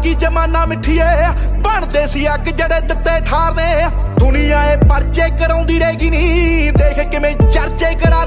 की जमाना मिठिए बनते सी अग जड़े दिते ठारने दुनिया ए परचे कराउंदी रहेगी नी देख किवें चर्चे करा